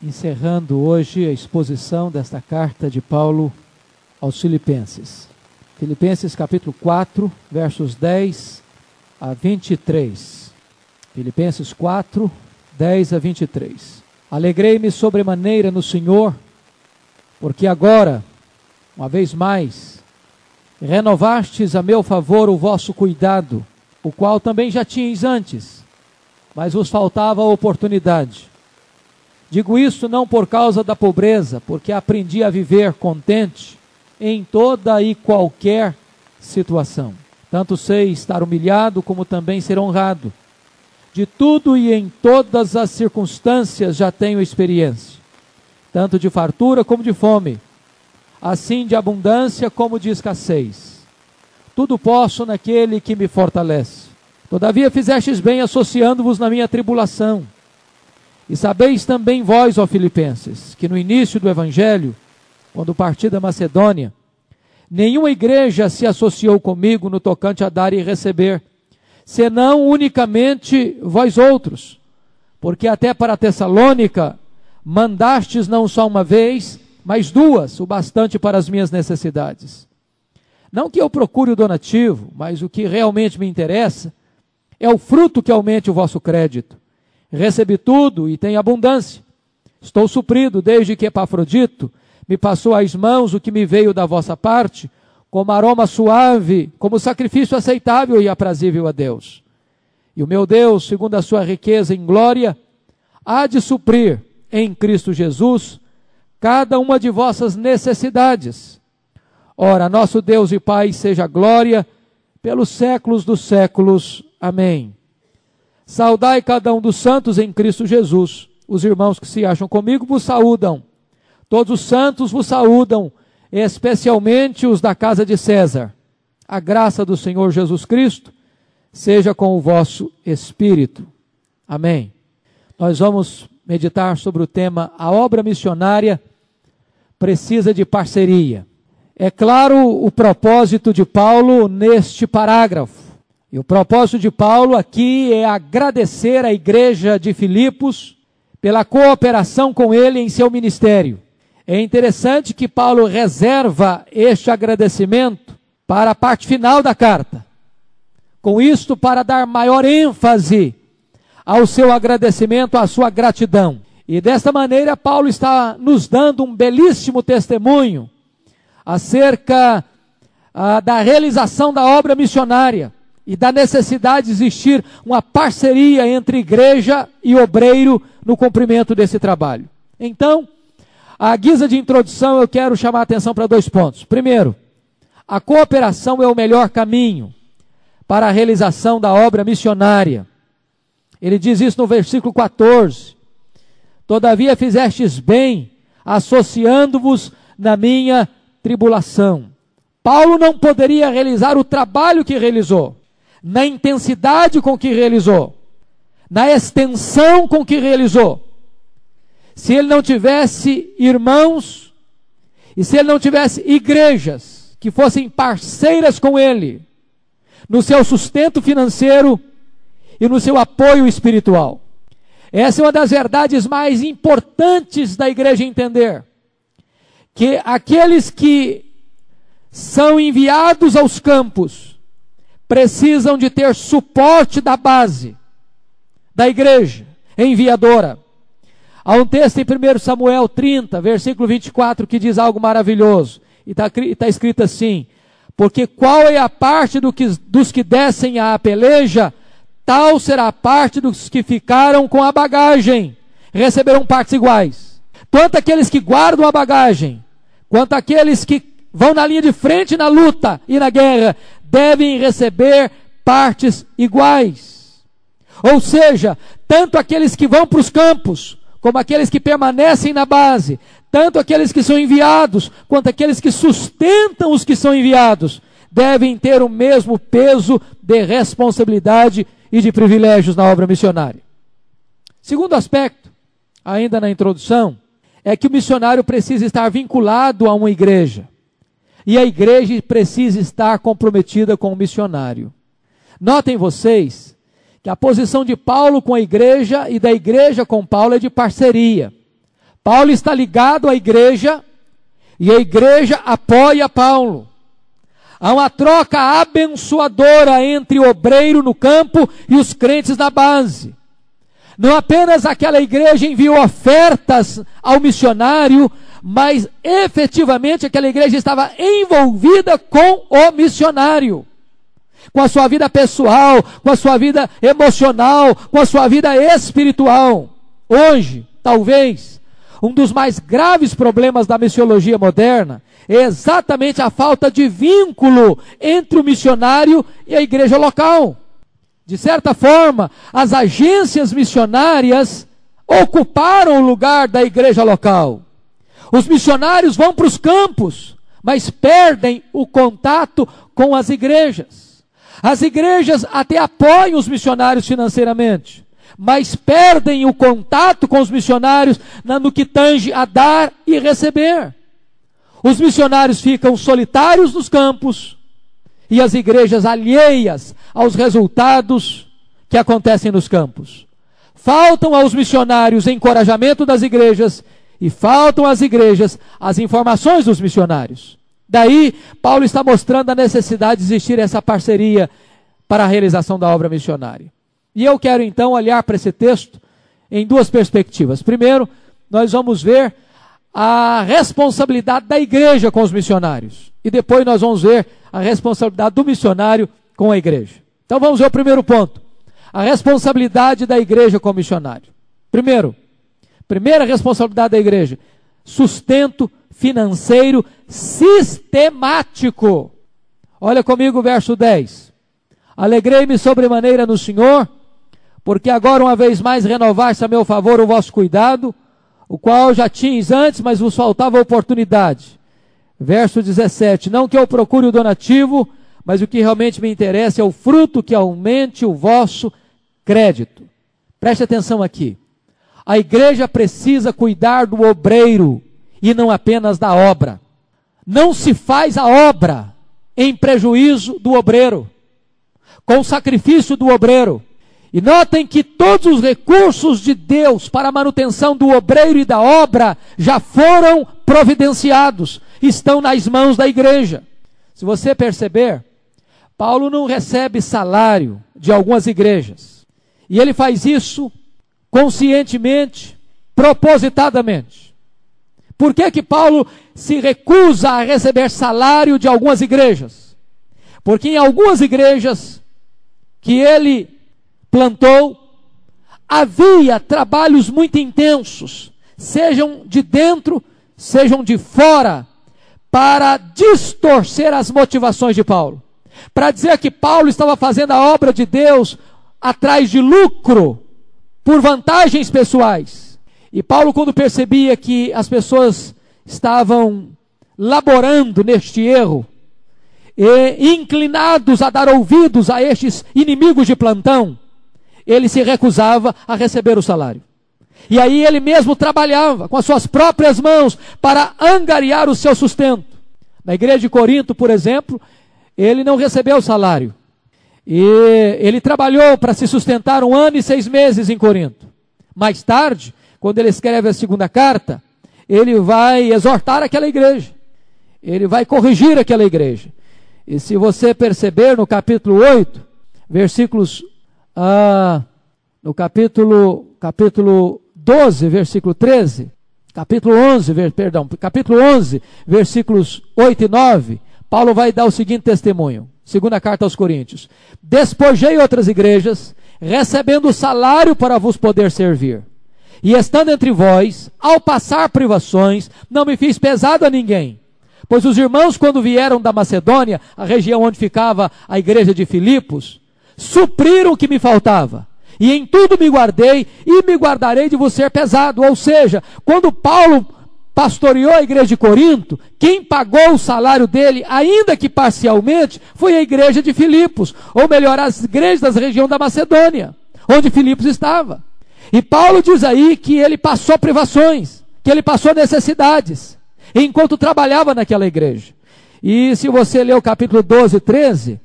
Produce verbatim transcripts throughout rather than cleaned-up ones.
encerrando hoje a exposição desta carta de Paulo aos Filipenses. Filipenses capítulo quatro, versos dez a vinte e três. Filipenses quatro, dez a vinte e três. Alegrei-me sobremaneira no Senhor, porque agora, uma vez mais, renovastes a meu favor o vosso cuidado, o qual também já tinhais antes, mas vos faltava a oportunidade. Digo isso não por causa da pobreza, porque aprendi a viver contente em toda e qualquer situação. Tanto sei estar humilhado, como também ser honrado. De tudo e em todas as circunstâncias já tenho experiência, tanto de fartura como de fome, assim de abundância como de escassez. Tudo posso naquele que me fortalece. Todavia fizestes bem associando-vos na minha tribulação. E sabeis também vós, ó Filipenses, que no início do Evangelho, quando parti da Macedônia, nenhuma igreja se associou comigo no tocante a dar e receber, senão unicamente vós outros, porque até para Tessalônica mandastes não só uma vez, mas duas, o bastante para as minhas necessidades. Não que eu procure o donativo, mas o que realmente me interessa é o fruto que aumente o vosso crédito. Recebi tudo e tenho abundância. Estou suprido desde que Epafrodito me passou às mãos o que me veio da vossa parte, como aroma suave, como sacrifício aceitável e aprazível a Deus. E o meu Deus, segundo a sua riqueza em glória, há de suprir em Cristo Jesus cada uma de vossas necessidades. Ora, nosso Deus e Pai seja glória pelos séculos dos séculos. Amém. Saudai cada um dos santos em Cristo Jesus. Os irmãos que se acham comigo vos saúdam. Todos os santos vos saúdam, especialmente os da casa de César. A graça do Senhor Jesus Cristo seja com o vosso espírito. Amém. Nós vamos meditar sobre o tema: a obra missionária precisa de parceria. É claro o propósito de Paulo neste parágrafo. E o propósito de Paulo aqui é agradecer à igreja de Filipos pela cooperação com ele em seu ministério. É interessante que Paulo reserva este agradecimento para a parte final da carta. Com isto, para dar maior ênfase ao seu agradecimento, à sua gratidão. E desta maneira, Paulo está nos dando um belíssimo testemunho acerca ah, da realização da obra missionária e da necessidade de existir uma parceria entre igreja e obreiro no cumprimento desse trabalho. Então, à guisa de introdução, eu quero chamar a atenção para dois pontos. Primeiro, a cooperação é o melhor caminho para a realização da obra missionária. Ele diz isso no versículo quatorze. Todavia fizestes bem, associando-vos na minha tribulação. Paulo não poderia realizar o trabalho que realizou, na intensidade com que realizou, na extensão com que realizou, se ele não tivesse irmãos, e se ele não tivesse igrejas que fossem parceiras com ele, no seu sustento financeiro e no seu apoio espiritual. Essa é uma das verdades mais importantes da igreja entender, que aqueles que são enviados aos campos precisam de ter suporte da base, da igreja enviadora. Há um texto em primeiro Samuel trinta, versículo vinte e quatro, que diz algo maravilhoso. E está tá escrito assim: porque qual é a parte do que, dos que descem à peleja, tal será a parte dos que ficaram com a bagagem. Receberão partes iguais. Tanto aqueles que guardam a bagagem, quanto aqueles que vão na linha de frente na luta e na guerra, devem receber partes iguais. Ou seja, tanto aqueles que vão para os campos, como aqueles que permanecem na base, tanto aqueles que são enviados, quanto aqueles que sustentam os que são enviados, devem ter o mesmo peso de responsabilidade e de privilégios na obra missionária. Segundo aspecto, ainda na introdução, é que o missionário precisa estar vinculado a uma igreja. E a igreja precisa estar comprometida com o missionário. Notem vocês que a posição de Paulo com a igreja e da igreja com Paulo é de parceria. Paulo está ligado à igreja e a igreja apoia Paulo. Há uma troca abençoadora entre o obreiro no campo e os crentes na base. Não apenas aquela igreja enviou ofertas ao missionário, mas efetivamente aquela igreja estava envolvida com o missionário. Com a sua vida pessoal, com a sua vida emocional, com a sua vida espiritual. Hoje, talvez, um dos mais graves problemas da missiologia moderna é exatamente a falta de vínculo entre o missionário e a igreja local. De certa forma, as agências missionárias ocuparam o lugar da igreja local. Os missionários vão para os campos, mas perdem o contato com as igrejas. As igrejas até apoiam os missionários financeiramente, mas perdem o contato com os missionários no que tange a dar e receber. Os missionários ficam solitários nos campos e as igrejas alheias aos resultados que acontecem nos campos. Faltam aos missionários encorajamento das igrejas e faltam às igrejas as informações dos missionários. Daí, Paulo está mostrando a necessidade de existir essa parceria para a realização da obra missionária. E eu quero então olhar para esse texto em duas perspectivas. Primeiro, nós vamos ver a responsabilidade da igreja com os missionários. E depois nós vamos ver a responsabilidade do missionário com a igreja. Então vamos ver o primeiro ponto. A responsabilidade da igreja com o missionário. Primeiro, primeira responsabilidade da igreja, sustento financeiro sistemático. Olha comigo o verso dez. Alegrei-me sobremaneira no Senhor, porque agora uma vez mais renovaste a meu favor o vosso cuidado, o qual já tinhas antes, mas vos faltava oportunidade. Verso dezessete, não que eu procure o donativo, mas o que realmente me interessa é o fruto que aumente o vosso crédito. Preste atenção aqui. A igreja precisa cuidar do obreiro e não apenas da obra. Não se faz a obra em prejuízo do obreiro, com o sacrifício do obreiro. E notem que todos os recursos de Deus para a manutenção do obreiro e da obra já foram providenciados, estão nas mãos da igreja. Se você perceber, Paulo não recebe salário de algumas igrejas. E ele faz isso conscientemente, propositadamente. Por que que Paulo se recusa a receber salário de algumas igrejas? Porque em algumas igrejas que ele plantou, havia trabalhos muito intensos, sejam de dentro, sejam de fora, para distorcer as motivações de Paulo. Para dizer que Paulo estava fazendo a obra de Deus atrás de lucro, por vantagens pessoais. E Paulo, quando percebia que as pessoas estavam laborando neste erro, e inclinados a dar ouvidos a estes inimigos de plantão, ele se recusava a receber o salário. E aí ele mesmo trabalhava com as suas próprias mãos para angariar o seu sustento. Na igreja de Corinto, por exemplo, ele não recebeu o salário. E ele trabalhou para se sustentar um ano e seis meses em Corinto. Mais tarde, quando ele escreve a segunda carta, ele vai exortar aquela igreja. Ele vai corrigir aquela igreja. E se você perceber no capítulo oito, versículos, ah, no capítulo, capítulo doze, versículo treze, capítulo onze, ver, perdão, capítulo onze, versículos oito e nove, Paulo vai dar o seguinte testemunho, segunda carta aos Coríntios: despojei outras igrejas, recebendo salário para vos poder servir. E estando entre vós, ao passar privações, não me fiz pesado a ninguém. Pois os irmãos, quando vieram da Macedônia, a região onde ficava a igreja de Filipos, supriram o que me faltava. E em tudo me guardei, e me guardarei de vos ser pesado. Ou seja, quando Paulo pastoreou a igreja de Corinto, quem pagou o salário dele, ainda que parcialmente, foi a igreja de Filipos. Ou melhor, as igrejas da região da Macedônia, onde Filipos estava. E Paulo diz aí que ele passou privações, que ele passou necessidades, enquanto trabalhava naquela igreja. E se você ler o capítulo doze, treze,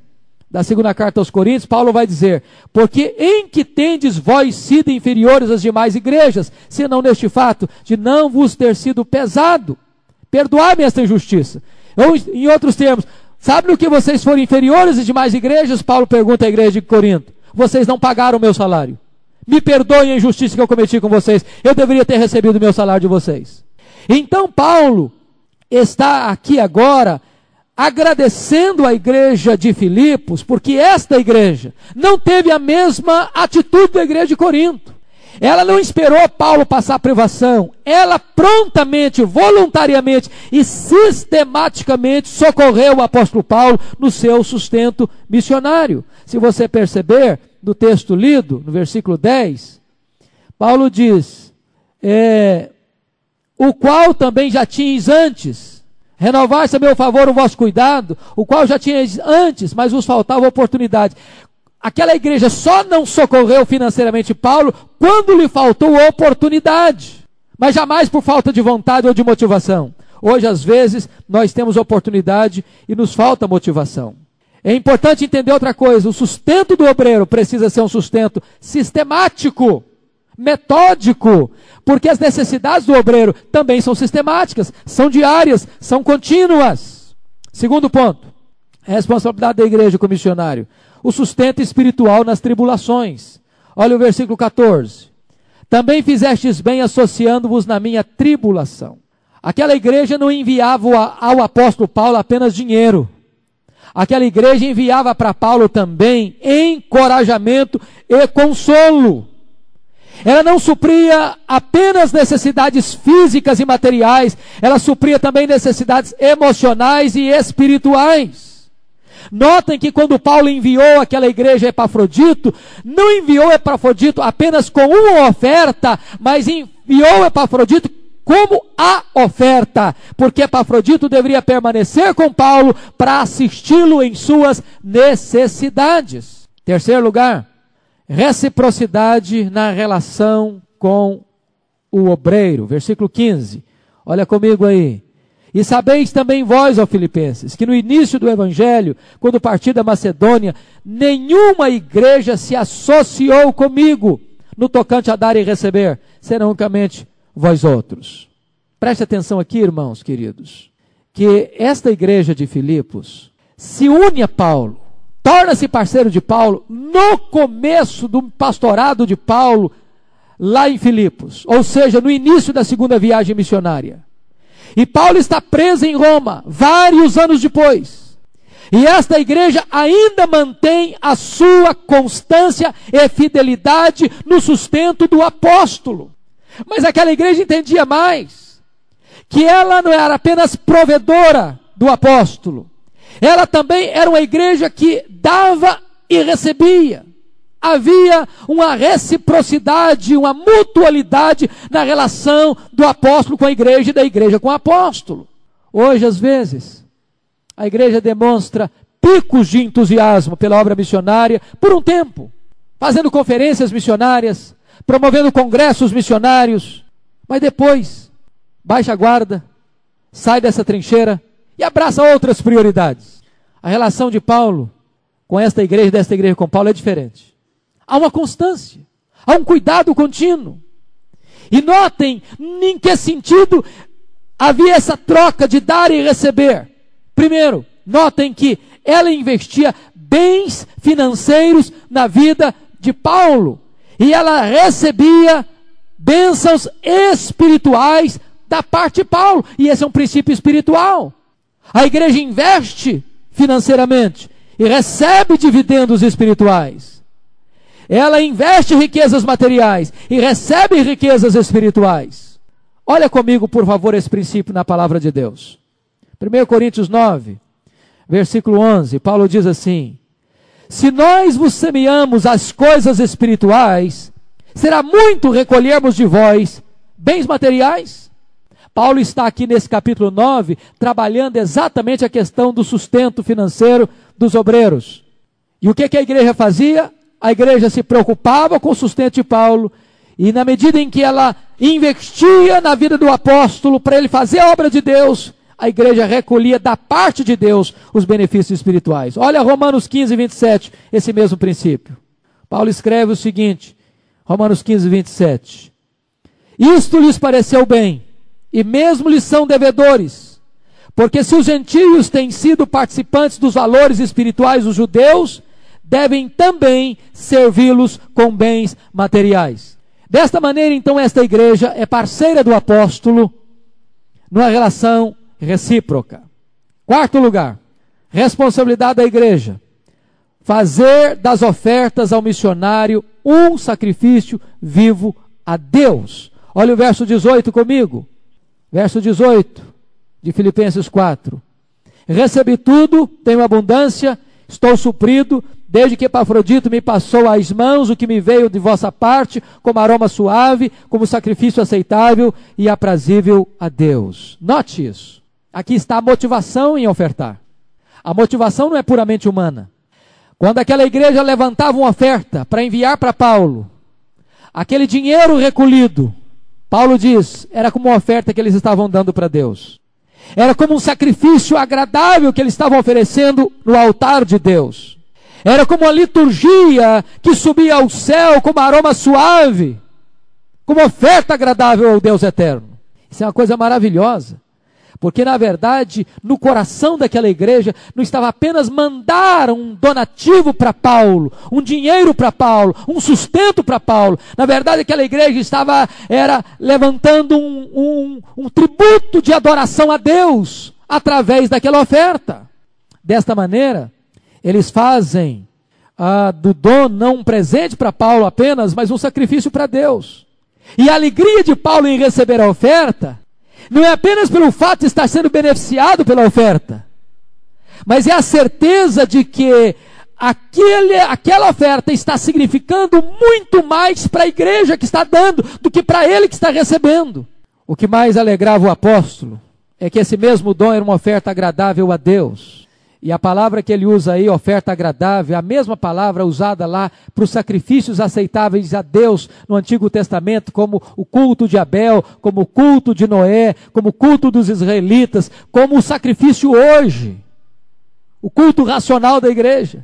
da segunda carta aos Coríntios, Paulo vai dizer: porque em que tendes vós sido inferiores às demais igrejas, senão neste fato de não vos ter sido pesado? Perdoai-me esta injustiça. Ou, em outros termos, sabe no que vocês foram inferiores às demais igrejas? Paulo pergunta à igreja de Corinto: vocês não pagaram o meu salário. Me perdoem a injustiça que eu cometi com vocês. Eu deveria ter recebido o meu salário de vocês. Então Paulo está aqui agora agradecendo a igreja de Filipos, porque esta igreja não teve a mesma atitude da igreja de Corinto. Ela não esperou Paulo passar privação, ela prontamente, voluntariamente e sistematicamente socorreu o apóstolo Paulo no seu sustento missionário. Se você perceber, no texto lido, no versículo dez, Paulo diz, é, o qual também já tinhas antes, renovaste a meu favor o vosso cuidado, o qual já tinhas antes, mas vos faltava oportunidade. Aquela igreja só não socorreu financeiramente Paulo quando lhe faltou oportunidade, mas jamais por falta de vontade ou de motivação. Hoje, às vezes, nós temos oportunidade e nos falta motivação. É importante entender outra coisa: o sustento do obreiro precisa ser um sustento sistemático, metódico, porque as necessidades do obreiro também são sistemáticas, são diárias, são contínuas. Segundo ponto, a responsabilidade da igreja como missionário: o sustento espiritual nas tribulações. Olha o versículo quatorze. Também fizestes bem associando-vos na minha tribulação. Aquela igreja não enviava ao apóstolo Paulo apenas dinheiro. Aquela igreja enviava para Paulo também encorajamento e consolo. Ela não supria apenas necessidades físicas e materiais, ela supria também necessidades emocionais e espirituais. Notem que quando Paulo enviou aquela igreja Epafrodito, não enviou Epafrodito apenas com uma oferta, mas enviou Epafrodito como a oferta, porque Epafrodito deveria permanecer com Paulo para assisti-lo em suas necessidades. Terceiro lugar, reciprocidade na relação com o obreiro. Versículo quinze, olha comigo aí. E sabeis também vós, ó Filipenses, que no início do Evangelho, quando parti da Macedônia, nenhuma igreja se associou comigo no tocante a dar e receber, senão unicamente vós outros. Preste atenção aqui, irmãos queridos, que esta igreja de Filipos se une a Paulo, torna-se parceiro de Paulo no começo do pastorado de Paulo lá em Filipos, ou seja, no início da segunda viagem missionária. E Paulo está preso em Roma, vários anos depois. E esta igreja ainda mantém a sua constância e fidelidade no sustento do apóstolo. Mas aquela igreja entendia mais, que ela não era apenas provedora do apóstolo, ela também era uma igreja que dava e recebia. Havia uma reciprocidade, uma mutualidade na relação do apóstolo com a igreja e da igreja com o apóstolo. Hoje, às vezes, a igreja demonstra picos de entusiasmo pela obra missionária por um tempo, fazendo conferências missionárias, promovendo congressos missionários, mas depois baixa a guarda, sai dessa trincheira e abraça outras prioridades. A relação de Paulo com esta igreja, desta igreja com Paulo é diferente. Há uma constância, há um cuidado contínuo. E notem em que sentido havia essa troca de dar e receber. Primeiro, notem que ela investia bens financeiros na vida de Paulo. E ela recebia bênçãos espirituais da parte de Paulo. E esse é um princípio espiritual. A igreja investe financeiramente e recebe dividendos espirituais. Ela investe riquezas materiais e recebe riquezas espirituais. Olha comigo, por favor, esse princípio na palavra de Deus. primeira Coríntios nove, versículo onze, Paulo diz assim: se nós vos semeamos as coisas espirituais, será muito recolhermos de vós bens materiais. Paulo está aqui nesse capítulo nove, trabalhando exatamente a questão do sustento financeiro dos obreiros. E o que, que a igreja fazia? A igreja se preocupava com o sustento de Paulo, e na medida em que ela investia na vida do apóstolo para ele fazer a obra de Deus, a igreja recolhia da parte de Deus os benefícios espirituais. Olha Romanos quinze, vinte e sete, esse mesmo princípio. Paulo escreve o seguinte, Romanos quinze, vinte e sete. Isto lhes pareceu bem, e mesmo lhes são devedores, porque se os gentios têm sido participantes dos valores espirituais dos judeus, devem também servi-los com bens materiais. Desta maneira, então, esta igreja é parceira do apóstolo numa relação recíproca. Quarto lugar, responsabilidade da igreja: fazer das ofertas ao missionário um sacrifício vivo a Deus. Olha o verso dezoito comigo. Verso dezoito de Filipenses quatro. Recebi tudo, tenho abundância, estou suprido, desde que Epafrodito me passou às mãos o que me veio de vossa parte, como aroma suave, como sacrifício aceitável e aprazível a Deus. Note isso. Aqui está a motivação em ofertar. A motivação não é puramente humana. Quando aquela igreja levantava uma oferta para enviar para Paulo, aquele dinheiro recolhido, Paulo diz, era como uma oferta que eles estavam dando para Deus. Era como um sacrifício agradável que eles estavam oferecendo no altar de Deus. Era como uma liturgia que subia ao céu como aroma suave, como oferta agradável ao Deus eterno. Isso é uma coisa maravilhosa, porque na verdade, no coração daquela igreja, não estava apenas mandar um donativo para Paulo, um dinheiro para Paulo, um sustento para Paulo. Na verdade, aquela igreja estava era, levantando um, um, um tributo de adoração a Deus, através daquela oferta. Desta maneira, eles fazem ah, do dom não um presente para Paulo apenas, mas um sacrifício para Deus. E a alegria de Paulo em receber a oferta, não é apenas pelo fato de estar sendo beneficiado pela oferta, mas é a certeza de que aquele, aquela oferta está significando muito mais para a igreja que está dando, do que para ele que está recebendo. O que mais alegrava o apóstolo é que esse mesmo dom era uma oferta agradável a Deus. E a palavra que ele usa aí, oferta agradável, é a mesma palavra usada lá para os sacrifícios aceitáveis a Deus no Antigo Testamento, como o culto de Abel, como o culto de Noé, como o culto dos israelitas, como o sacrifício hoje, o culto racional da igreja.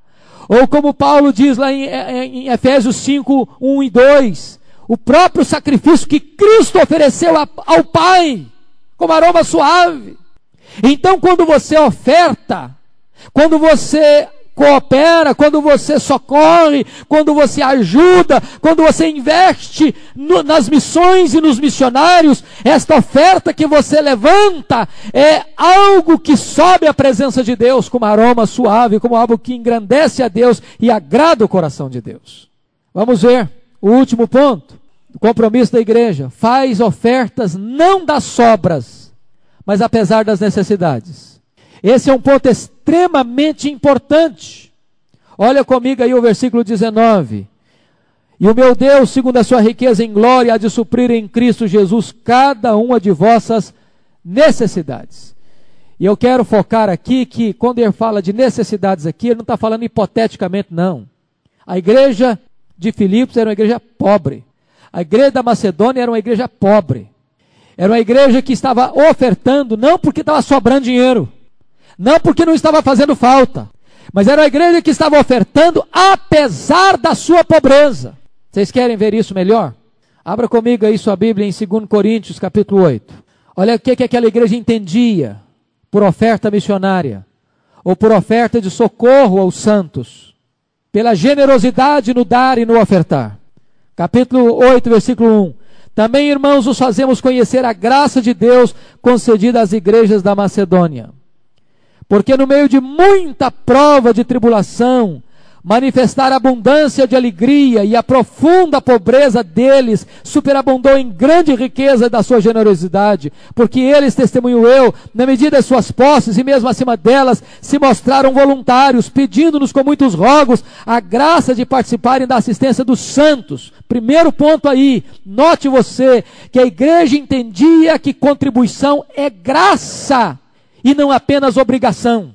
Ou como Paulo diz lá em, em Efésios cinco, um e dois, o próprio sacrifício que Cristo ofereceu ao Pai, como aroma suave. Então, quando você oferta, quando você coopera, quando você socorre, quando você ajuda, quando você investe no, nas missões e nos missionários, esta oferta que você levanta é algo que sobe à presença de Deus como aroma suave, como algo que engrandece a Deus e agrada o coração de Deus. Vamos ver o último ponto, o compromisso da igreja: faz ofertas não das sobras, mas apesar das necessidades. Esse é um ponto extremamente importante. Olha comigo aí o versículo dezenove. E o meu Deus, segundo a sua riqueza em glória, há de suprir em Cristo Jesus cada uma de vossas necessidades. E eu quero focar aqui que quando ele fala de necessidades aqui, ele não está falando hipoteticamente, não. A igreja de Filipos era uma igreja pobre. A igreja da Macedônia era uma igreja pobre. Era uma igreja que estava ofertando, não porque estava sobrando dinheiro, não porque não estava fazendo falta, mas era uma igreja que estava ofertando apesar da sua pobreza. Vocês querem ver isso melhor? Abra comigo aí sua Bíblia em dois Coríntios, capítulo oito. Olha o que, que aquela igreja entendia por oferta missionária, ou por oferta de socorro aos santos, pela generosidade no dar e no ofertar. Capítulo oito, versículo um. Também, irmãos, os fazemos conhecer a graça de Deus concedida às igrejas da Macedônia. Porque no meio de muita prova de tribulação, manifestar a abundância de alegria e a profunda pobreza deles superabundou em grande riqueza da sua generosidade, porque eles, testemunho eu, na medida das suas posses e mesmo acima delas, se mostraram voluntários, pedindo-nos com muitos rogos a graça de participarem da assistência dos santos. Primeiro ponto aí, note você que a igreja entendia que contribuição é graça e não apenas obrigação.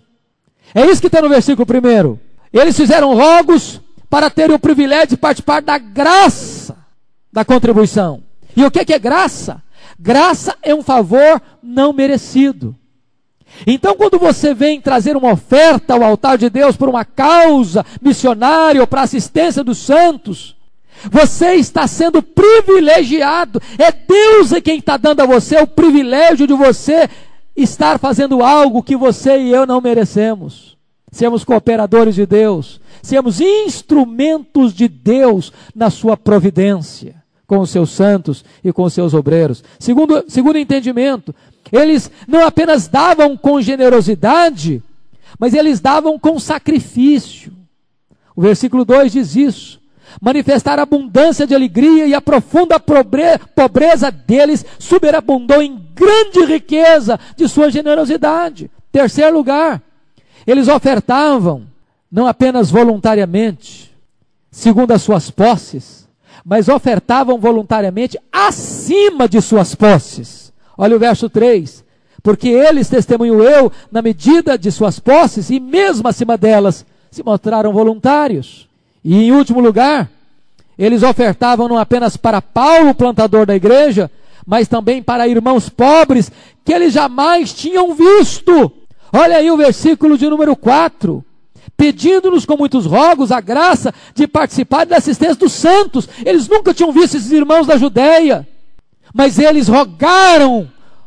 É isso que está no versículo primeiro. Eles fizeram rogos para terem o privilégio de participar da graça da contribuição. E o que é graça? Graça é um favor não merecido. Então, quando você vem trazer uma oferta ao altar de Deus por uma causa missionária ou para assistência dos santos, você está sendo privilegiado. É Deus quem está dando a você o privilégio de você estar fazendo algo que você e eu não merecemos. Sermos cooperadores de Deus, sermos instrumentos de Deus na sua providência, com os seus santos e com os seus obreiros. Segundo, segundo entendimento, eles não apenas davam com generosidade, mas eles davam com sacrifício. O versículo dois diz isso: manifestar a abundância de alegria, e a profunda pobreza deles superabundou em grande riqueza de sua generosidade. Terceiro lugar, eles ofertavam não apenas voluntariamente, segundo as suas posses, mas ofertavam voluntariamente acima de suas posses. Olha o verso três: porque eles, testemunho eu, na medida de suas posses e mesmo acima delas, se mostraram voluntários. E em último lugar, eles ofertavam não apenas para Paulo, plantador da igreja, mas também para irmãos pobres que eles jamais tinham visto. Olha aí o versículo de número quatro: pedindo-nos com muitos rogos a graça de participar da assistência dos santos. Eles nunca tinham visto esses irmãos da Judeia, mas eles rogaram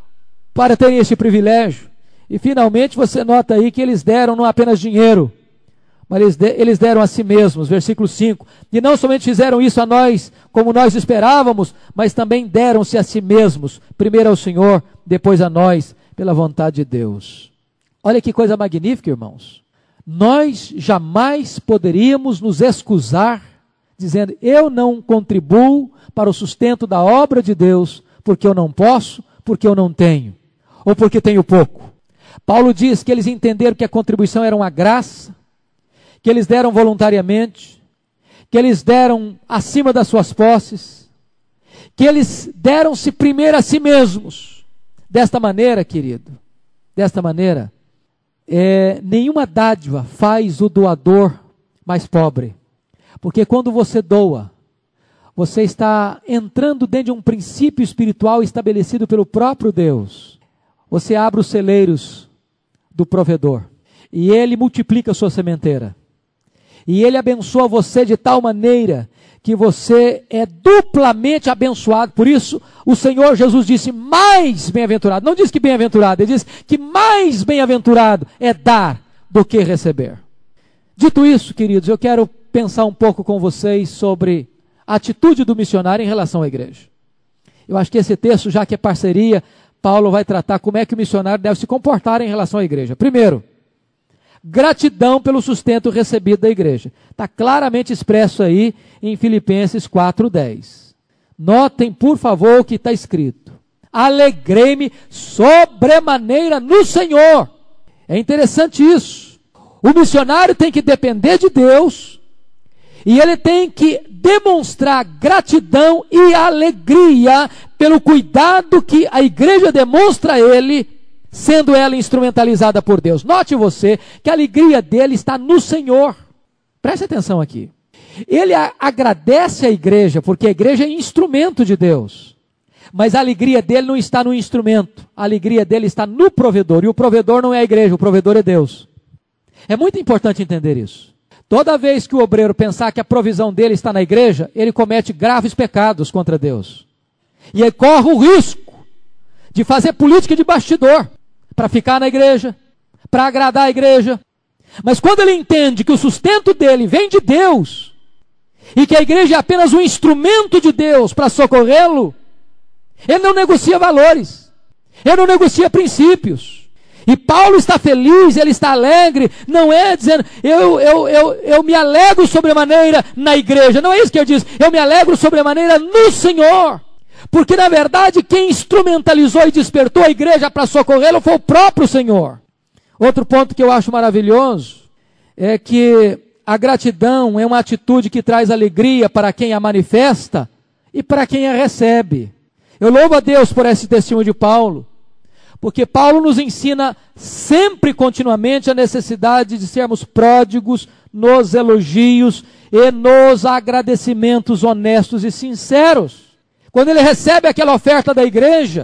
para terem este privilégio. E finalmente você nota aí que eles deram não apenas dinheiro, mas eles, de, eles deram a si mesmos. Versículo cinco: e não somente fizeram isso a nós, como nós esperávamos, mas também deram-se a si mesmos, primeiro ao Senhor, depois a nós, pela vontade de Deus. Olha que coisa magnífica, irmãos. Nós jamais poderíamos nos excusar, dizendo: eu não contribuo para o sustento da obra de Deus, porque eu não posso, porque eu não tenho, ou porque tenho pouco. Paulo diz que eles entenderam que a contribuição era uma graça, que eles deram voluntariamente, que eles deram acima das suas posses, que eles deram-se primeiro a si mesmos. Desta maneira, querido, desta maneira, é, nenhuma dádiva faz o doador mais pobre, porque quando você doa, você está entrando dentro de um princípio espiritual estabelecido pelo próprio Deus. Você abre os celeiros do provedor, e ele multiplica a sua sementeira, e ele abençoa você de tal maneira que você é duplamente abençoado. Por isso o Senhor Jesus disse: mais bem-aventurado. Não diz que bem-aventurado, ele diz que mais bem-aventurado é dar do que receber. Dito isso, queridos, eu quero pensar um pouco com vocês sobre a atitude do missionário em relação à igreja. Eu acho que esse texto, já que é parceria, Paulo vai tratar como é que o missionário deve se comportar em relação à igreja. Primeiro, gratidão pelo sustento recebido da igreja. Está claramente expresso aí em Filipenses quatro, dez. Notem, por favor, o que está escrito: alegrei-me sobremaneira no Senhor. É interessante isso. O missionário tem que depender de Deus, e ele tem que demonstrar gratidão e alegria pelo cuidado que a igreja demonstra a ele, sendo ela instrumentalizada por Deus. Note você que a alegria dele está no Senhor. Preste atenção aqui. Ele a, agradece a igreja, porque a igreja é instrumento de Deus. Mas a alegria dele não está no instrumento. A alegria dele está no provedor. E o provedor não é a igreja, o provedor é Deus. É muito importante entender isso. Toda vez que o obreiro pensar que a provisão dele está na igreja, ele comete graves pecados contra Deus. E aí corre o risco de fazer política de bastidor, para ficar na igreja, para agradar a igreja. Mas quando ele entende que o sustento dele vem de Deus, e que a igreja é apenas um instrumento de Deus para socorrê-lo, ele não negocia valores, ele não negocia princípios. E Paulo está feliz, ele está alegre, não é dizendo, eu, eu, eu, eu me alegro sobremaneira na igreja, não é isso que ele diz, eu me alegro sobremaneira no Senhor. Porque na verdade quem instrumentalizou e despertou a igreja para socorrê-lo foi o próprio Senhor. Outro ponto que eu acho maravilhoso é que a gratidão é uma atitude que traz alegria para quem a manifesta e para quem a recebe. Eu louvo a Deus por esse testemunho de Paulo, porque Paulo nos ensina sempre, continuamente, a necessidade de sermos pródigos nos elogios e nos agradecimentos honestos e sinceros. Quando ele recebe aquela oferta da igreja,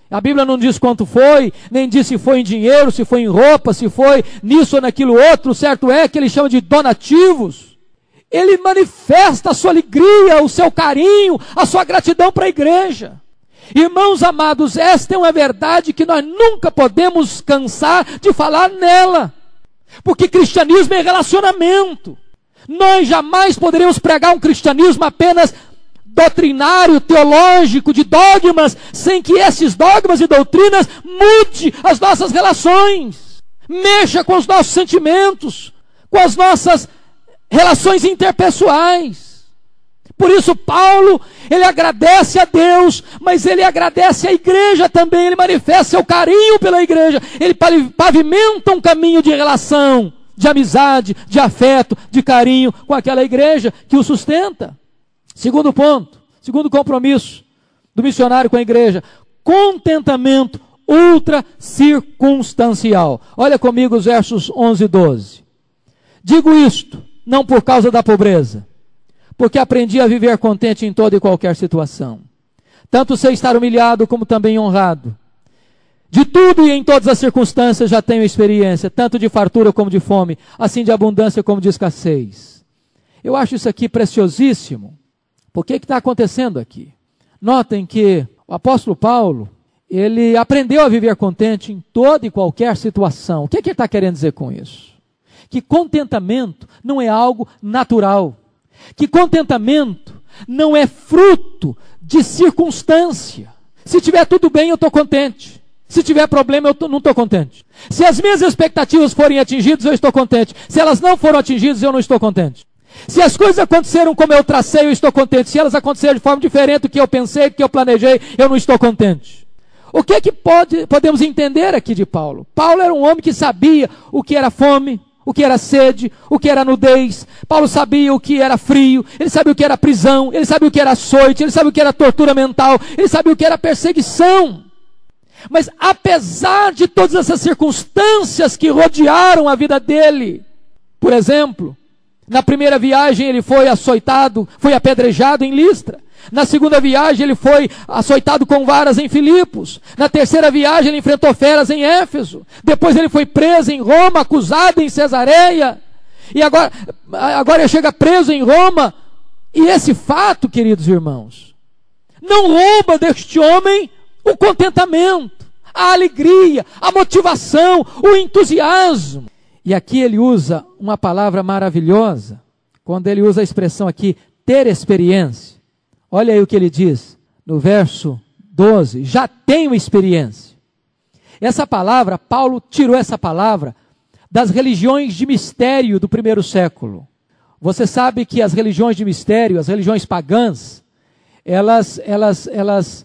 A Bíblia não diz quanto foi, nem diz se foi em dinheiro, se foi em roupa, se foi nisso ou naquilo outro. O certo é que ele chama de donativos. Ele manifesta a sua alegria, o seu carinho, a sua gratidão para a igreja. Irmãos amados, esta é uma verdade que nós nunca podemos cansar de falar nela. Porque cristianismo é relacionamento. Nós jamais poderemos pregar um cristianismo apenas doutrinário, teológico, de dogmas, sem que esses dogmas e doutrinas mude as nossas relações, mexa com os nossos sentimentos, com as nossas relações interpessoais. Por isso Paulo, ele agradece a Deus, mas ele agradece a igreja também, ele manifesta seu carinho pela igreja, ele pavimenta um caminho de relação, de amizade, de afeto, de carinho com aquela igreja que o sustenta. Segundo ponto, segundo compromisso do missionário com a igreja, contentamento ultra circunstancial. Olha comigo os versos onze e doze. Digo isto, não por causa da pobreza, porque aprendi a viver contente em toda e qualquer situação. Tanto sei estar humilhado como também honrado. De tudo e em todas as circunstâncias já tenho experiência, tanto de fartura como de fome, assim de abundância como de escassez. Eu acho isso aqui preciosíssimo. Por que está acontecendo aqui? Notem que o apóstolo Paulo, ele aprendeu a viver contente em toda e qualquer situação. O que, que ele está querendo dizer com isso? Que contentamento não é algo natural. Que contentamento não é fruto de circunstância. Se tiver tudo bem, eu estou contente. Se tiver problema, eu tô, não estou contente. Se as minhas expectativas forem atingidas, eu estou contente. Se elas não foram atingidas, eu não estou contente. Se as coisas aconteceram como eu tracei, eu estou contente. Se elas aconteceram de forma diferente do que eu pensei, do que eu planejei, eu não estou contente. O que é que pode, podemos entender aqui de Paulo? Paulo era um homem que sabia o que era fome, o que era sede, o que era nudez. Paulo sabia o que era frio, ele sabia o que era prisão, ele sabia o que era açoite, ele sabia o que era tortura mental, ele sabia o que era perseguição. Mas apesar de todas essas circunstâncias que rodearam a vida dele, por exemplo, na primeira viagem ele foi açoitado, foi apedrejado em Listra. Na segunda viagem ele foi açoitado com varas em Filipos. Na terceira viagem ele enfrentou feras em Éfeso. Depois ele foi preso em Roma, acusado em Cesareia. E agora, agora ele chega preso em Roma. E esse fato, queridos irmãos, não rouba deste homem o contentamento, a alegria, a motivação, o entusiasmo. E aqui ele usa uma palavra maravilhosa, quando ele usa a expressão aqui, ter experiência. Olha aí o que ele diz, no verso doze, já tenho experiência. Essa palavra, Paulo tirou essa palavra das religiões de mistério do primeiro século. Você sabe que as religiões de mistério, as religiões pagãs, elas, elas, elas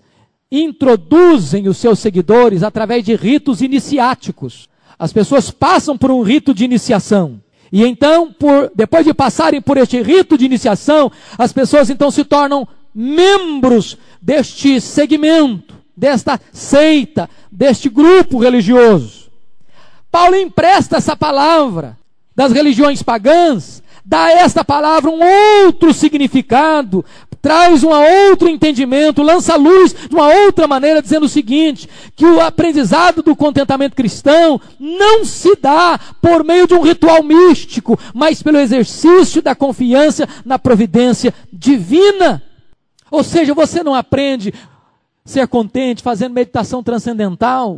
introduzem os seus seguidores através de ritos iniciáticos. As pessoas passam por um rito de iniciação. E então, por, depois de passarem por este rito de iniciação, as pessoas então se tornam membros deste segmento, desta seita, deste grupo religioso. Paulo empresta essa palavra das religiões pagãs, dá a esta palavra um outro significado, traz um outro entendimento, lança luz de uma outra maneira, dizendo o seguinte, que o aprendizado do contentamento cristão não se dá por meio de um ritual místico, mas pelo exercício da confiança na providência divina. Ou seja, você não aprende a ser contente fazendo meditação transcendental,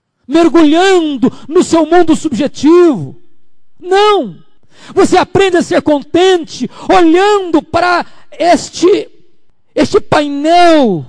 mergulhando no seu mundo subjetivo. Não! Você aprende a ser contente olhando para este, este painel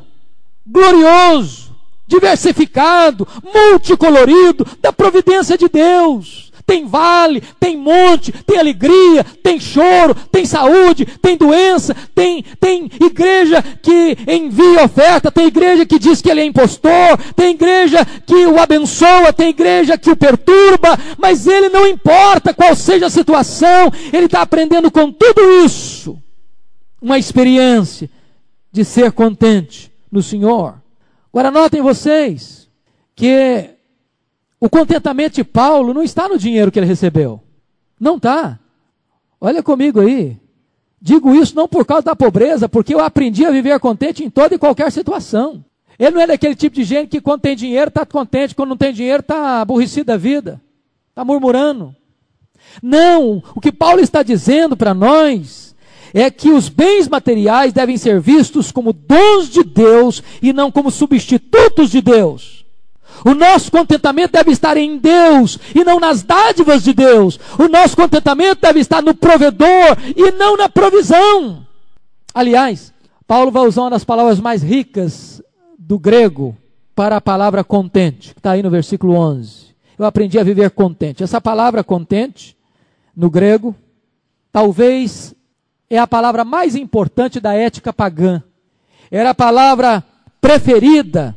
glorioso, diversificado, multicolorido da providência de Deus. Tem vale, tem monte, tem alegria, tem choro, tem saúde, tem doença, tem, tem igreja que envia oferta, tem igreja que diz que ele é impostor, tem igreja que o abençoa, tem igreja que o perturba, mas ele não importa qual seja a situação, ele está aprendendo com tudo isso uma experiência de ser contente no Senhor. Agora notem vocês que o contentamento de Paulo não está no dinheiro que ele recebeu. Não está. Olha comigo aí. Digo isso não por causa da pobreza, porque eu aprendi a viver contente em toda e qualquer situação. Ele não é daquele tipo de gente que quando tem dinheiro está contente, quando não tem dinheiro está aborrecido da vida, está murmurando. Não, o que Paulo está dizendo para nós é que os bens materiais devem ser vistos como dons de Deus e não como substitutos de Deus. O nosso contentamento deve estar em Deus e não nas dádivas de Deus. O nosso contentamento deve estar no provedor e não na provisão. Aliás, Paulo vai usar uma das palavras mais ricas do grego para a palavra contente, que está aí no versículo onze. Eu aprendi a viver contente. Essa palavra contente, no grego, talvez é a palavra mais importante da ética pagã. Era a palavra preferida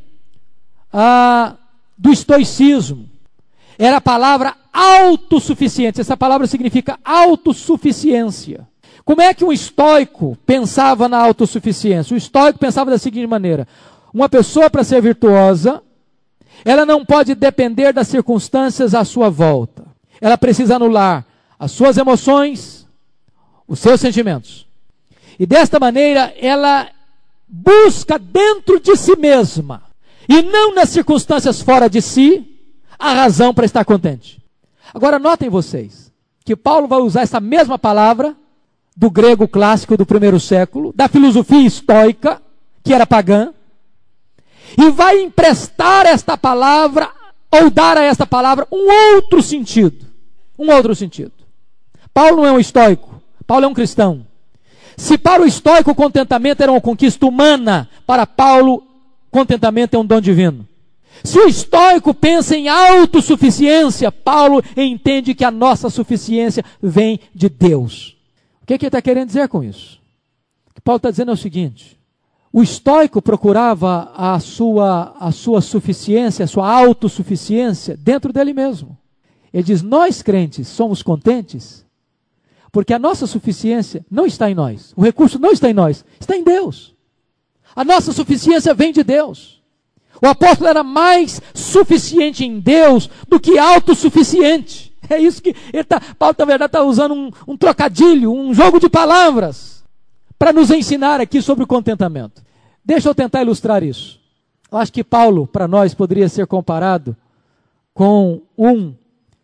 a, do estoicismo. Era a palavra autossuficiência. Essa palavra significa autossuficiência. Como é que um estoico pensava na autossuficiência? O estoico pensava da seguinte maneira: uma pessoa, para ser virtuosa, ela não pode depender das circunstâncias à sua volta. Ela precisa anular as suas emoções, os seus sentimentos. E desta maneira, ela busca dentro de si mesma, e não nas circunstâncias fora de si, a razão para estar contente. Agora notem vocês, que Paulo vai usar essa mesma palavra, do grego clássico do primeiro século, da filosofia estoica, que era pagã, e vai emprestar esta palavra, ou dar a esta palavra um outro sentido. Um outro sentido. Paulo não é um estoico, Paulo é um cristão. Se para o estoico o contentamento era uma conquista humana, para Paulo, contentamento é um dom divino. Se o estoico pensa em autossuficiência, Paulo entende que a nossa suficiência vem de Deus. O que, que ele está querendo dizer com isso? O que Paulo está dizendo é o seguinte: o estoico procurava a sua, a sua suficiência, a sua autossuficiência dentro dele mesmo. Ele diz: nós crentes somos contentes porque a nossa suficiência não está em nós. O recurso não está em nós, está em Deus. A nossa suficiência vem de Deus. O apóstolo era mais suficiente em Deus do que autossuficiente. É isso que ele tá, Paulo, na verdade, está usando um, um trocadilho, um jogo de palavras, para nos ensinar aqui sobre o contentamento. Deixa eu tentar ilustrar isso. Eu acho que Paulo, para nós, poderia ser comparado com um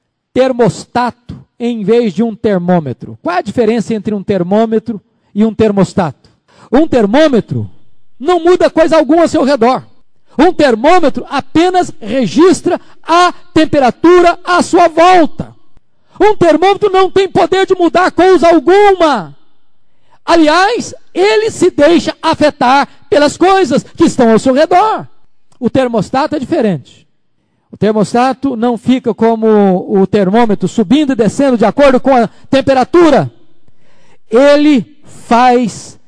termostato em vez de um termômetro. Qual é a diferença entre um termômetro e um termostato? Um termômetro não muda coisa alguma ao seu redor. Um termômetro apenas registra a temperatura à sua volta. Um termômetro não tem poder de mudar coisa alguma. Aliás, ele se deixa afetar pelas coisas que estão ao seu redor. O termostato é diferente. O termostato não fica como o termômetro, subindo e descendo de acordo com a temperatura. Ele faz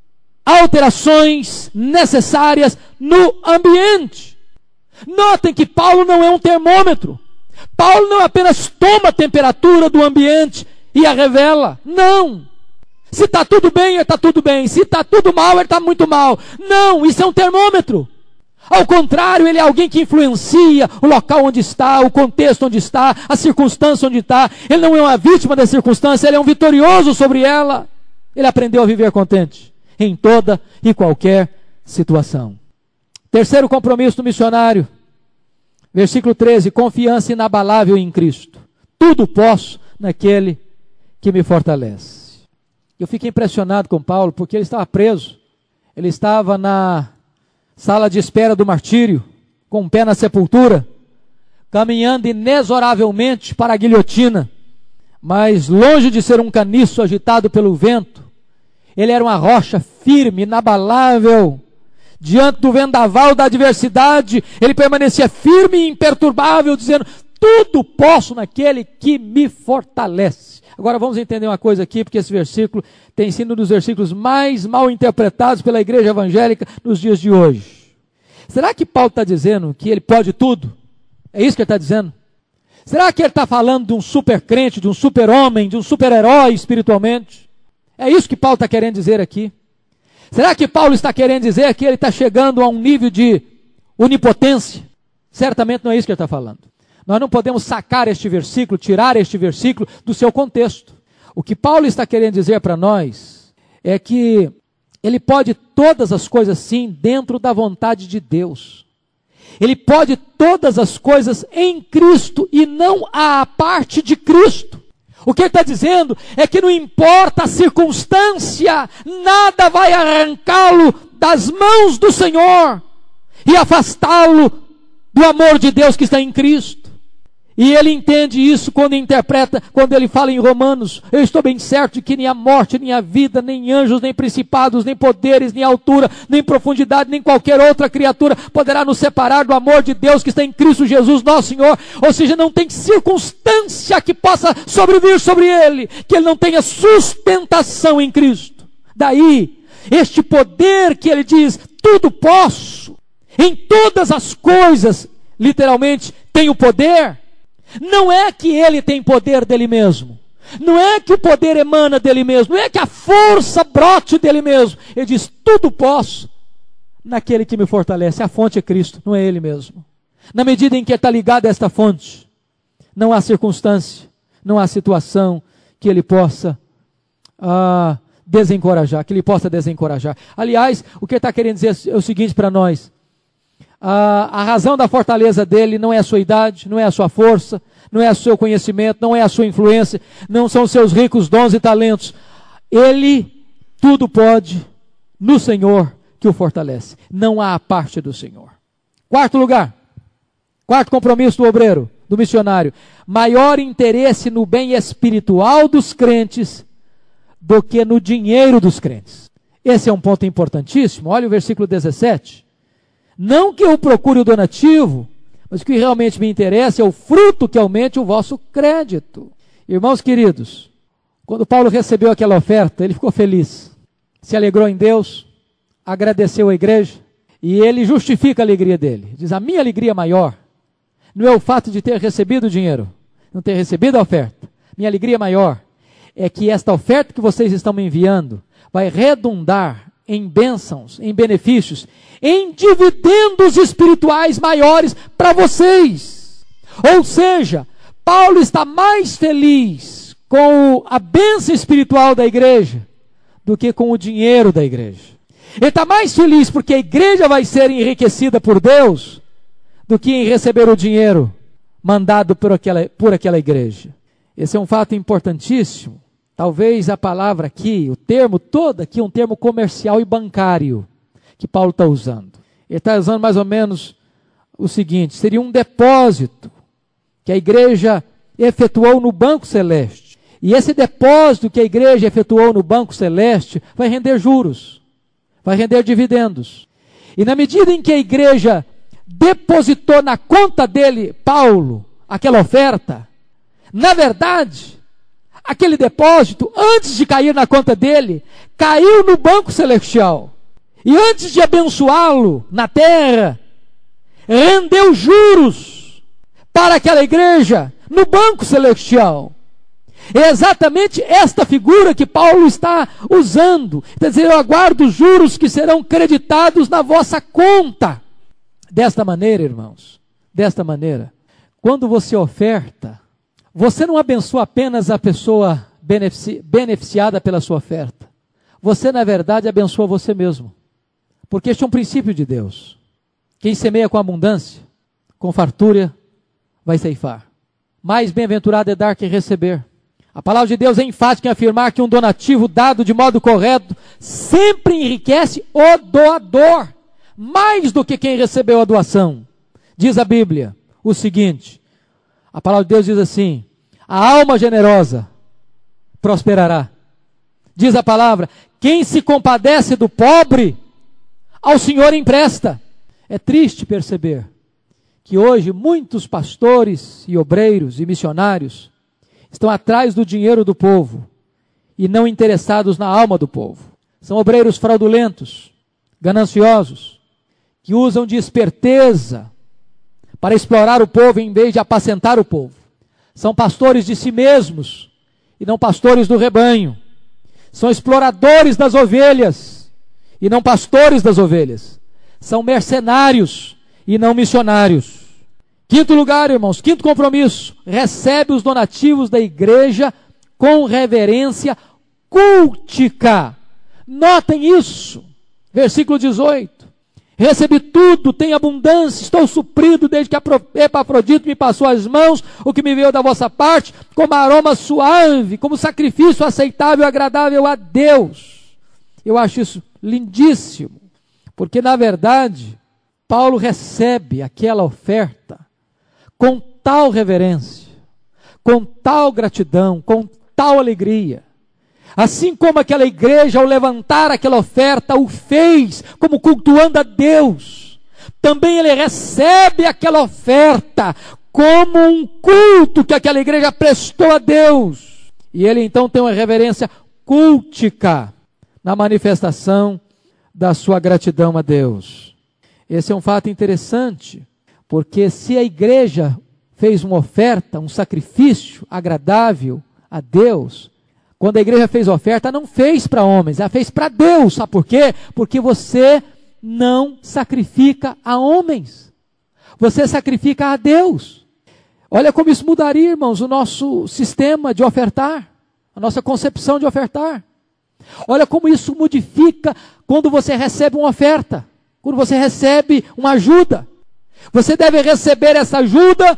alterações necessárias no ambiente. Notem que Paulo não é um termômetro. Paulo não apenas toma a temperatura do ambiente e a revela. Não. Se está tudo bem, ele está tudo bem. Se está tudo mal, ele está muito mal. Não, isso é um termômetro. Ao contrário, ele é alguém que influencia o local onde está, o contexto onde está, a circunstância onde está. Ele não é uma vítima da circunstância, ele é um vitorioso sobre ela. Ele aprendeu a viver contente em toda e qualquer situação. Terceiro compromisso do missionário, versículo treze, confiança inabalável em Cristo. Tudo posso naquele que me fortalece. Eu fiquei impressionado com Paulo, porque ele estava preso. Ele estava na sala de espera do martírio, com o pé na sepultura, caminhando inexoravelmente para a guilhotina. Mas longe de ser um caniço agitado pelo vento, ele era uma rocha firme, inabalável. Diante do vendaval da adversidade, ele permanecia firme e imperturbável, dizendo: tudo posso naquele que me fortalece. Agora vamos entender uma coisa aqui, porque esse versículo tem sido um dos versículos mais mal interpretados pela igreja evangélica nos dias de hoje. Será que Paulo está dizendo que ele pode tudo? É isso que ele está dizendo? Será que ele está falando de um super crente, de um super homem, de um super herói espiritualmente? É isso que Paulo está querendo dizer aqui? Será que Paulo está querendo dizer que ele está chegando a um nível de onipotência? Certamente não é isso que ele está falando. Nós não podemos sacar este versículo, tirar este versículo do seu contexto. O que Paulo está querendo dizer para nós é que Ele pode todas as coisas sim dentro da vontade de Deus. Ele pode todas as coisas em Cristo e não à parte de Cristo. O que ele está dizendo é que não importa a circunstância, nada vai arrancá-lo das mãos do Senhor e afastá-lo do amor de Deus que está em Cristo. E ele entende isso quando interpreta, quando ele fala em Romanos: eu estou bem certo de que nem a morte, nem a vida, nem anjos, nem principados, nem poderes, nem altura, nem profundidade, nem qualquer outra criatura poderá nos separar do amor de Deus que está em Cristo Jesus, nosso Senhor. Ou seja, não tem circunstância que possa sobrevir sobre ele, que ele não tenha sustentação em Cristo. Daí, este poder que ele diz: tudo posso, em todas as coisas, literalmente, tem o poder. Não é que ele tem poder dele mesmo, não é que o poder emana dele mesmo, não é que a força brote dele mesmo. Ele diz: tudo posso naquele que me fortalece. A fonte é Cristo, não é ele mesmo. Na medida em que ele está ligado a esta fonte, não há circunstância, não há situação que ele possa ah, desencorajar, que ele possa desencorajar. Aliás, o que ele está querendo dizer é o seguinte para nós: Ah, a razão da fortaleza dele não é a sua idade, não é a sua força, não é o seu conhecimento, não é a sua influência, não são os seus ricos dons e talentos. Ele tudo pode no Senhor que o fortalece. Não há a parte do Senhor. Quarto lugar, quarto compromisso do obreiro, do missionário: maior interesse no bem espiritual dos crentes do que no dinheiro dos crentes. Esse é um ponto importantíssimo. Olha o versículo dezessete. Não que eu procure o donativo, mas o que realmente me interessa é o fruto que aumente o vosso crédito. Irmãos queridos, quando Paulo recebeu aquela oferta, ele ficou feliz, se alegrou em Deus, agradeceu a igreja, e ele justifica a alegria dele. Diz: a minha alegria maior não é o fato de ter recebido o dinheiro, não ter recebido a oferta. Minha alegria maior é que esta oferta que vocês estão me enviando vai redundar em bênçãos, em benefícios, em dividendos espirituais maiores para vocês. Ou seja, Paulo está mais feliz com a bênção espiritual da igreja do que com o dinheiro da igreja. Ele está mais feliz porque a igreja vai ser enriquecida por Deus do que em receber o dinheiro mandado por aquela, por aquela igreja. Esse é um fato importantíssimo. Talvez a palavra aqui, o termo todo aqui, é um termo comercial e bancário que Paulo está usando. Ele está usando mais ou menos o seguinte: seria um depósito que a igreja efetuou no banco celeste. E esse depósito que a igreja efetuou no banco celeste vai render juros, vai render dividendos. E na medida em que a igreja depositou na conta dele, Paulo, aquela oferta, na verdade, aquele depósito, antes de cair na conta dele, caiu no banco celestial. E antes de abençoá-lo na terra, rendeu juros para aquela igreja no banco celestial. É exatamente esta figura que Paulo está usando. Quer dizer, eu aguardo os juros que serão creditados na vossa conta. Desta maneira, irmãos, desta maneira, quando você oferta, você não abençoa apenas a pessoa benefici- beneficiada pela sua oferta. Você, na verdade, abençoa você mesmo. Porque este é um princípio de Deus. Quem semeia com abundância, com fartura, vai ceifar. Mais bem-aventurado é dar que receber. A palavra de Deus é enfática em afirmar que um donativo dado de modo correto sempre enriquece o doador, mais do que quem recebeu a doação. Diz a Bíblia o seguinte: a palavra de Deus diz assim: a alma generosa prosperará. Diz a palavra: quem se compadece do pobre, ao Senhor empresta. É triste perceber que hoje muitos pastores e obreiros e missionários estão atrás do dinheiro do povo e não interessados na alma do povo. São obreiros fraudulentos, gananciosos, que usam de esperteza para explorar o povo em vez de apacentar o povo. São pastores de si mesmos e não pastores do rebanho. São exploradores das ovelhas e não pastores das ovelhas. São mercenários e não missionários. Quinto lugar, irmãos, quinto compromisso: recebe os donativos da igreja com reverência cultica, Notem isso. Versículo dezoito. Recebi tudo, tenho abundância, estou suprido desde que Epafrodito me passou as mãos, o que me veio da vossa parte, como aroma suave, como sacrifício aceitável e agradável a Deus. Eu acho isso lindíssimo, porque na verdade, Paulo recebe aquela oferta com tal reverência, com tal gratidão, com tal alegria. Assim como aquela igreja, ao levantar aquela oferta, o fez como cultuando a Deus, também ele recebe aquela oferta como um culto que aquela igreja prestou a Deus. E ele então tem uma reverência cultica na manifestação da sua gratidão a Deus. Esse é um fato interessante, porque se a igreja fez uma oferta, um sacrifício agradável a Deus, quando a igreja fez oferta, não fez para homens, ela fez para Deus. Sabe por quê? Porque você não sacrifica a homens, você sacrifica a Deus. Olha como isso mudaria, irmãos, o nosso sistema de ofertar, a nossa concepção de ofertar. Olha como isso modifica quando você recebe uma oferta, quando você recebe uma ajuda. Você deve receber essa ajuda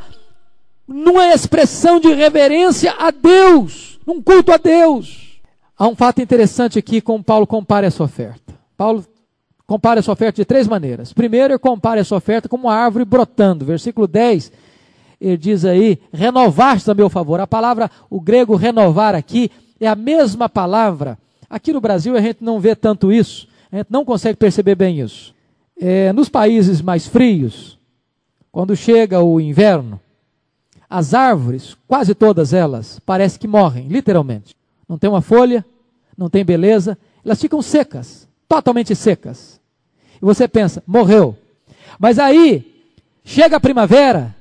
numa expressão de reverência a Deus, num culto a Deus. Há um fato interessante aqui como Paulo compara essa oferta. Paulo compara essa oferta de três maneiras. Primeiro, ele compara essa oferta como uma árvore brotando. Versículo dez, ele diz aí, renovar-te a meu favor. A palavra, o grego renovar aqui, é a mesma palavra. Aqui no Brasil a gente não vê tanto isso, a gente não consegue perceber bem isso. É, nos países mais frios, quando chega o inverno, as árvores, quase todas elas, parece que morrem, literalmente. Não tem uma folha, não tem beleza, elas ficam secas, totalmente secas. E você pensa, morreu. Mas aí, chega a primavera,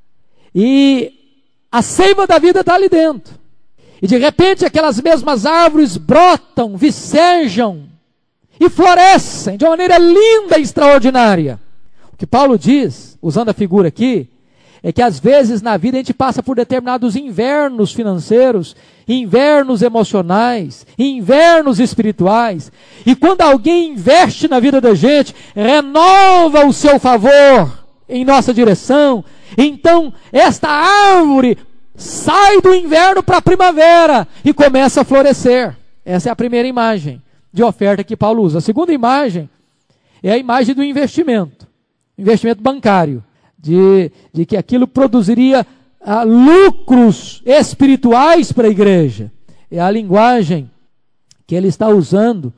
e a seiva da vida está ali dentro. E de repente aquelas mesmas árvores brotam, vicejam, e florescem de uma maneira linda e extraordinária. O que Paulo diz, usando a figura aqui, é que às vezes na vida a gente passa por determinados invernos financeiros, invernos emocionais, invernos espirituais, e quando alguém investe na vida da gente, renova o seu favor em nossa direção, então esta árvore sai do inverno para a primavera e começa a florescer. Essa é a primeira imagem de oferta que Paulo usa. A segunda imagem é a imagem do investimento, investimento bancário. De, de que aquilo produziria ah, lucros espirituais para a igreja. É a linguagem que ele está usando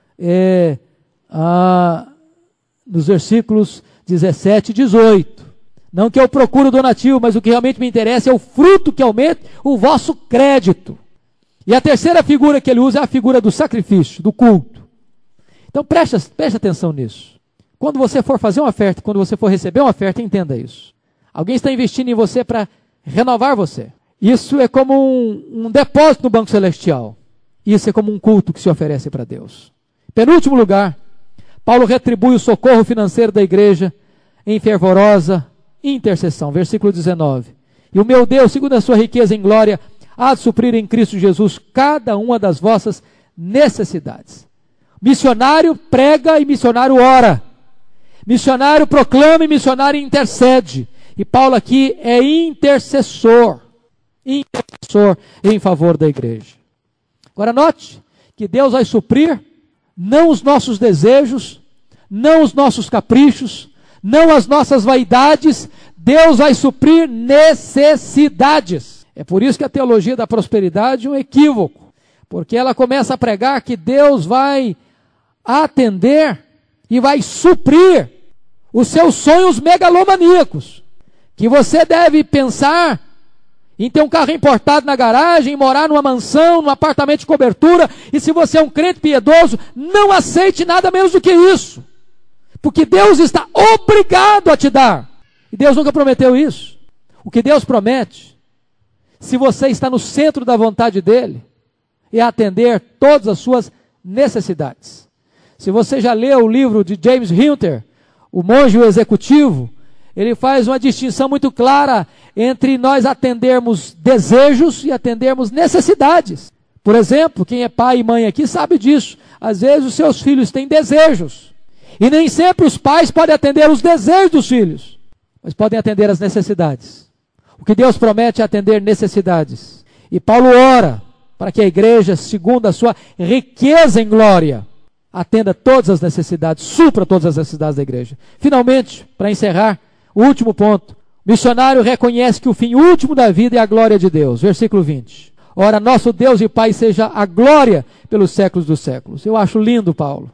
é, ah, nos versículos dezessete e dezoito. Não que eu procure o donativo, mas o que realmente me interessa é o fruto que aumente o vosso crédito. E a terceira figura que ele usa é a figura do sacrifício, do culto. Então preste, preste atenção nisso. Quando você for fazer uma oferta, quando você for receber uma oferta, entenda isso. Alguém está investindo em você para renovar você. Isso é como um, um depósito no banco celestial. Isso é como um culto que se oferece para Deus. Penúltimo lugar, Paulo retribui o socorro financeiro da igreja em fervorosa intercessão. Versículo dezenove. E o meu Deus, segundo a sua riqueza em glória, há de suprir em Cristo Jesus cada uma das vossas necessidades. Missionário prega e missionário ora. Missionário proclama e missionário intercede. E Paulo aqui é intercessor. Intercessor em favor da igreja. Agora note que Deus vai suprir não os nossos desejos, não os nossos caprichos, não as nossas vaidades. Deus vai suprir necessidades. É por isso que a teologia da prosperidade é um equívoco. Porque ela começa a pregar que Deus vai atender e vai suprir os seus sonhos megalomaníacos, que você deve pensar em ter um carro importado na garagem, em morar numa mansão, num apartamento de cobertura, e se você é um crente piedoso, não aceite nada menos do que isso, porque Deus está obrigado a te dar, e Deus nunca prometeu isso. O que Deus promete, se você está no centro da vontade dEle, é atender todas as suas necessidades. Se você já leu o livro de James Hunter, O Monge e o Executivo, ele faz uma distinção muito clara entre nós atendermos desejos e atendermos necessidades. Por exemplo, quem é pai e mãe aqui sabe disso. Às vezes os seus filhos têm desejos. E nem sempre os pais podem atender os desejos dos filhos, mas podem atender as necessidades. O que Deus promete é atender necessidades. E Paulo ora para que a igreja, segundo a sua riqueza em glória, atenda todas as necessidades, supra todas as necessidades da igreja. Finalmente, para encerrar, o último ponto. O missionário reconhece que o fim último da vida é a glória de Deus. Versículo vinte. Ora, nosso Deus e Pai seja a glória pelos séculos dos séculos. Eu acho lindo, Paulo,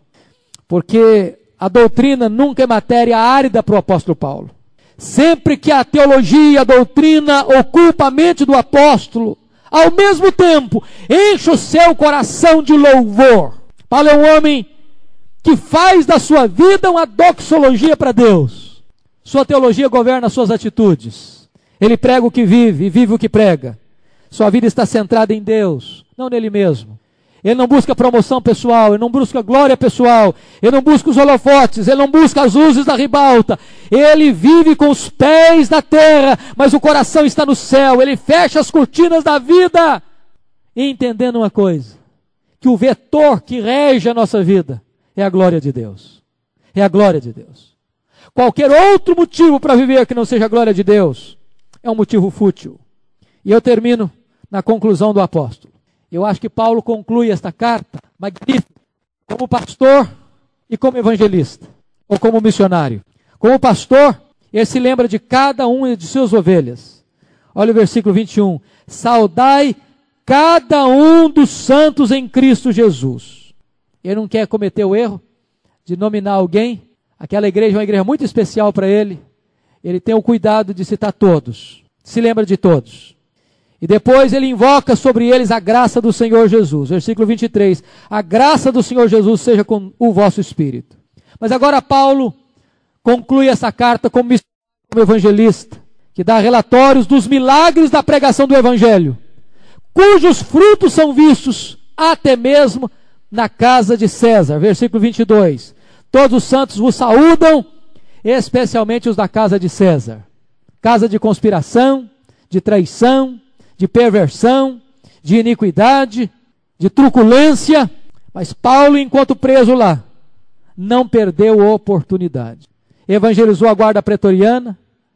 porque a doutrina nunca é matéria árida para o apóstolo Paulo. Sempre que a teologia, a doutrina ocupa a mente do apóstolo, ao mesmo tempo, enche o seu coração de louvor. Paulo é um homem que faz da sua vida uma doxologia para Deus. Sua teologia governa suas atitudes. Ele prega o que vive e vive o que prega. Sua vida está centrada em Deus, não nele mesmo. Ele não busca promoção pessoal, ele não busca glória pessoal, ele não busca os holofotes, ele não busca as luzes da ribalta. Ele vive com os pés na terra, mas o coração está no céu. Ele fecha as cortinas da vida, entendendo uma coisa, que o vetor que rege a nossa vida é a glória de Deus. É a glória de Deus. Qualquer outro motivo para viver que não seja a glória de Deus é um motivo fútil. E eu termino na conclusão do apóstolo. Eu acho que Paulo conclui esta carta magnífica como pastor e como evangelista, ou como missionário. Como pastor, ele se lembra de cada uma de suas ovelhas. Olha o versículo vinte e um. Saudai cada um dos santos em Cristo Jesus. Ele não quer cometer o erro de nominar alguém. Aquela igreja é uma igreja muito especial para ele. Ele tem o cuidado de citar todos. Se lembra de todos. E depois ele invoca sobre eles a graça do Senhor Jesus. Versículo vinte e três. A graça do Senhor Jesus seja com o vosso espírito. Mas agora Paulo conclui essa carta como evangelista, que dá relatórios dos milagres da pregação do evangelho, cujos frutos são vistos até mesmo na casa de César. Versículo vinte e dois. Todos os santos vos saúdam, especialmente os da casa de César. Casa de conspiração, de traição, de perversão, de iniquidade, de truculência. Mas Paulo, enquanto preso lá, não perdeu a oportunidade. Evangelizou a guarda pretoriana,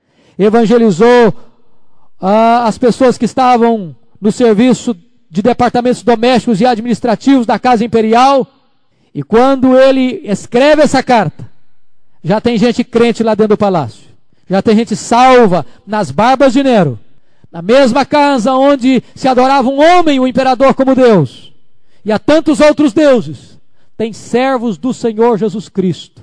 evangelizou ah, as pessoas que estavam no serviço de departamentos domésticos e administrativos da casa imperial. E quando ele escreve essa carta, já tem gente crente lá dentro do palácio. Já tem gente salva nas barbas de Nero. Na mesma casa onde se adorava um homem, o imperador, como Deus. E há tantos outros deuses. Tem servos do Senhor Jesus Cristo,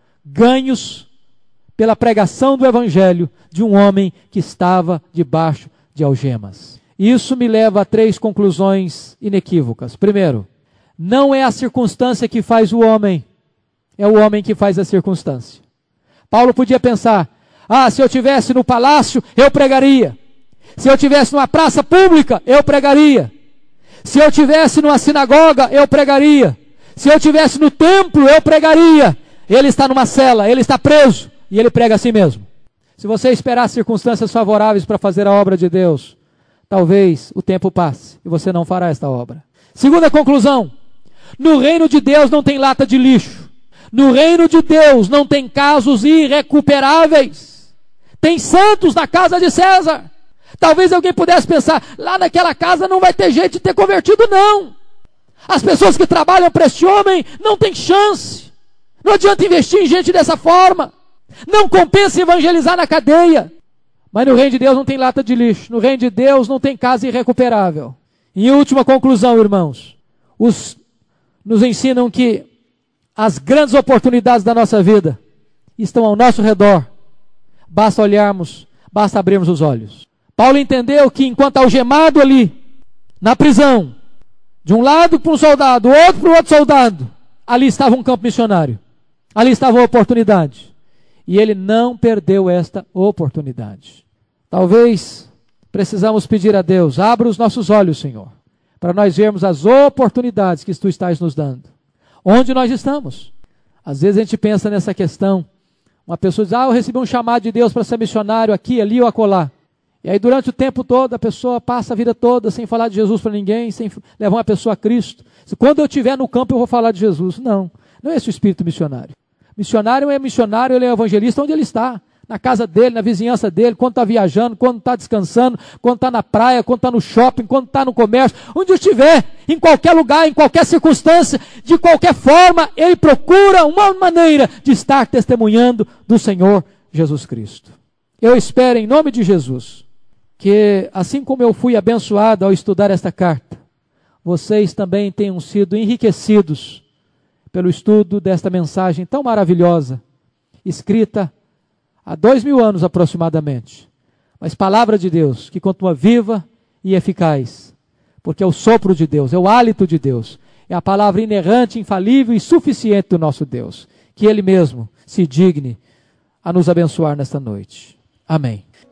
ganhos pela pregação do evangelho de um homem que estava debaixo de algemas. Isso me leva a três conclusões inequívocas. Primeiro, não é a circunstância que faz o homem, é o homem que faz a circunstância. Paulo podia pensar, ah, se eu estivesse no palácio, eu pregaria. Se eu estivesse numa praça pública, eu pregaria. Se eu estivesse numa sinagoga, eu pregaria. Se eu estivesse no templo, eu pregaria. Ele está numa cela, ele está preso, e ele prega a si mesmo. Se você esperar circunstâncias favoráveis para fazer a obra de Deus, talvez o tempo passe e você não fará esta obra. Segunda conclusão, no reino de Deus não tem lata de lixo. No reino de Deus não tem casos irrecuperáveis. Tem santos na casa de César. Talvez alguém pudesse pensar, lá naquela casa não vai ter jeito de ter convertido, não. As pessoas que trabalham para esse homem não têm chance. Não adianta investir em gente dessa forma. Não compensa evangelizar na cadeia. Mas no reino de Deus não tem lata de lixo. No reino de Deus não tem casa irrecuperável. Em última conclusão, irmãos, os nos ensinam que as grandes oportunidades da nossa vida estão ao nosso redor. Basta olharmos, basta abrirmos os olhos. Paulo entendeu que enquanto algemado ali, na prisão, de um lado para um soldado, outro para o outro soldado, ali estava um campo missionário. Ali estava a oportunidade. E ele não perdeu esta oportunidade. Talvez precisamos pedir a Deus, abra os nossos olhos, Senhor, para nós vermos as oportunidades que Tu estás nos dando. Onde nós estamos? Às vezes a gente pensa nessa questão. Uma pessoa diz, ah, eu recebi um chamado de Deus para ser missionário aqui, ali ou acolá. E aí durante o tempo todo a pessoa passa a vida toda sem falar de Jesus para ninguém, sem levar uma pessoa a Cristo. Quando eu estiver no campo eu vou falar de Jesus. Não, não é esse o espírito missionário. Missionário é missionário, ele é evangelista onde ele está. Na casa dele, na vizinhança dele, quando está viajando, quando está descansando, quando está na praia, quando está no shopping, quando está no comércio, onde estiver, em qualquer lugar, em qualquer circunstância, de qualquer forma, ele procura uma maneira de estar testemunhando do Senhor Jesus Cristo. Eu espero em nome de Jesus, que assim como eu fui abençoado ao estudar esta carta, vocês também tenham sido enriquecidos pelo estudo desta mensagem tão maravilhosa, escrita há dois mil anos aproximadamente, mas palavra de Deus que continua viva e eficaz, porque é o sopro de Deus, é o hálito de Deus, é a palavra inerrante, infalível e suficiente do nosso Deus, que Ele mesmo se digne a nos abençoar nesta noite. Amém.